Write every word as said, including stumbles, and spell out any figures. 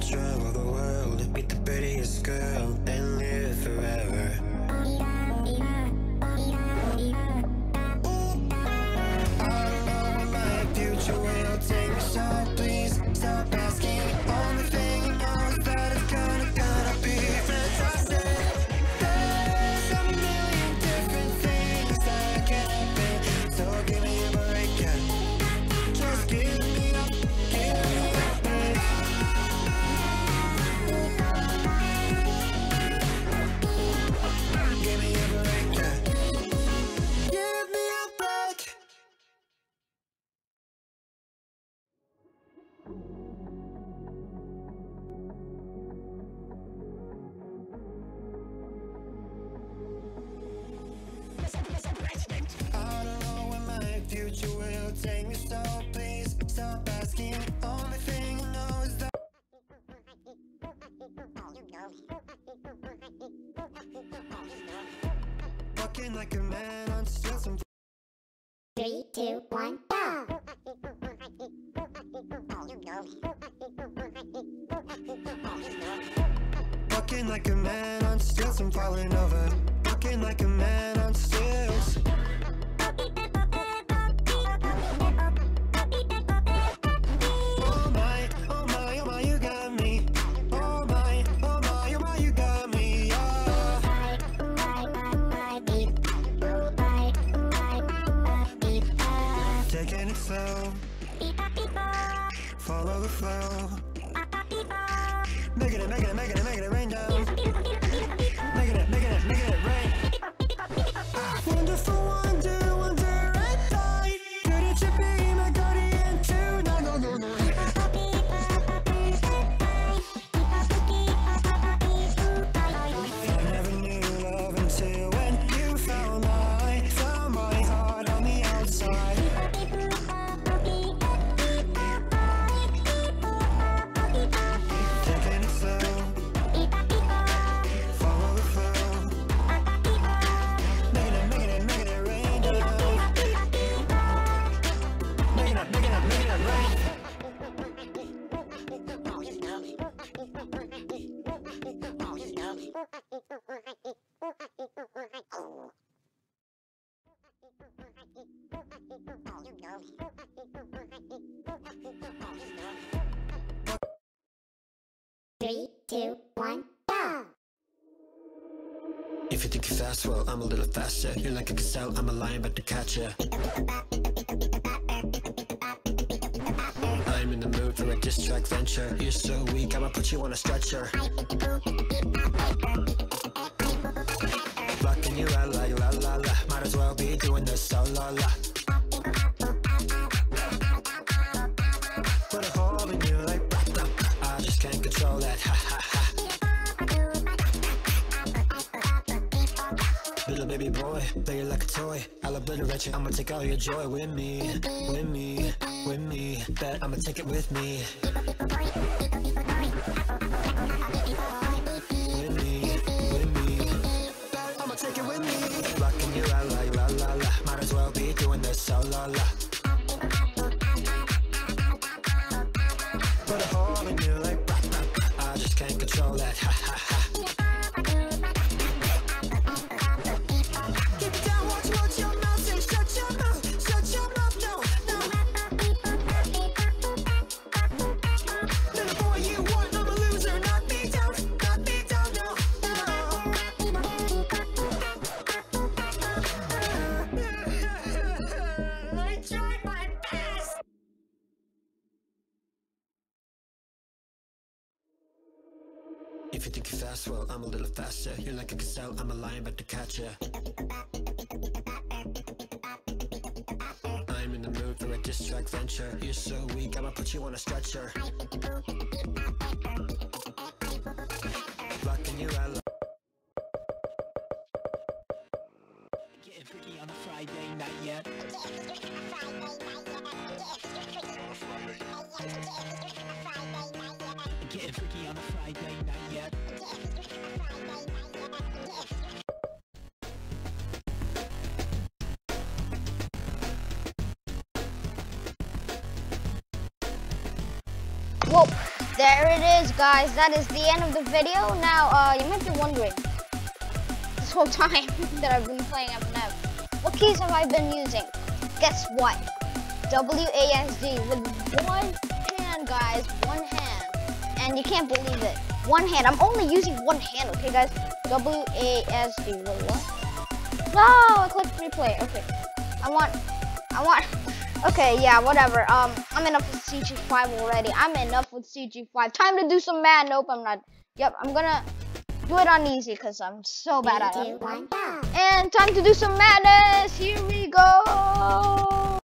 travel the world, meet the prettiest girl, and live forever. I don't know what my future will take me, so please stop asking. Only thing you know is that it's gonna, gonna be fantastic. There's a million different things that can happen, so give me a break, yeah. Just give me up, give me a break. Give me a break, yeah. Give me a break. I don't know where my future will take me, so please stop asking. Only thing I know is that walking like a man on stilts. I'm Three, two, one, go! walking like a man on stilts. I'm falling over. Walking like a man on stilts. Oh my, oh my, oh my, you got me. Oh my, oh my, oh my, you got me. Oh. Taking it slow, follow the flow. Making it, making it, making it, making it rain down. Making it, making it, making it rain. Wonderful wonder, wonder I thought. Couldn't you be my guardian too? No, no, no, no. I never knew love until when you found my, found my heart on the outside. Taking it slow, follow the flow. Making it, making it, making it rain down. Making it, making it, making it rain. Three, two, one, go! If you think you're fast, well, I'm a little faster. You're like a gazelle, I'm a lion, but to catch ya. I'm in the mood for a diss track venture. You're so weak, I'ma put you on a stretcher. Blocking you out like la la la. Might as well be doing this so la la. Put a hole in you like blah, blah. I just can't control that, ha ha ha. Little baby boy, play you like a toy. I'll obliterate you, I'ma take all your joy with me. With me, with me, bet I'ma take it with me. With me, with me, bet I'ma take it with me. Rocking you out like la la la. Might as well be doing this so la la. Put a hole in you like blah, blah, blah. I just can't control that, ha ha ha. Keep it down, watch, watch your mouth, say shut your mouth, shut your mouth, no, no. Little boy, you want, I'm a loser, knock me down, knock me down, no, no. I tried my best. If you think you're fast, well, I'm a little faster. You're like a gazelle, I'm a lion, but to catch ya. I'm in the mood for a diss track venture. You're so weak, I'ma put you on a stretcher. Blocking you out. Getting freaky on a Friday night, yeah. Getting freaky on a Friday night, yeah. Whoa! there it is, guys. That is the end of the video. Now, uh, you might be wondering, this whole time that I've been playing F N F, what keys have I been using? Guess what? W A S D with one hand, guys. One hand. And you can't believe it. One hand. I'm only using one hand, okay, guys? W A S D. Wait, what? No, I clicked replay. Okay. I want, I want, okay, yeah, whatever. Um, I'm enough with C G five already. I'm enough with C G five. Time to do some mad. Nope, I'm not. Yep, I'm gonna do it on easy because I'm so bad at Three, it. two, one, go. And time to do some madness. Here we go.